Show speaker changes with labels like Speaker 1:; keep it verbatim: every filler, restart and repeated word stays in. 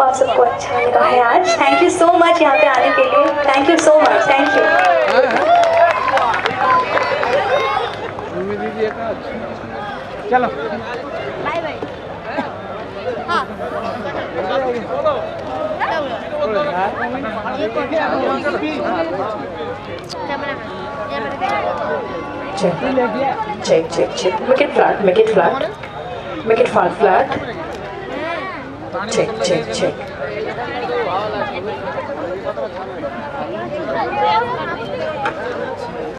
Speaker 1: Hope आप सबको अच्छा लगा है आज। थैंक यू सो मच यहाँ पे आने के लिए, thank you so much, thank you.
Speaker 2: चलो
Speaker 3: बाय बाय। हाँ
Speaker 1: check check check check make it flat, make it flat, make it flat flat, check check check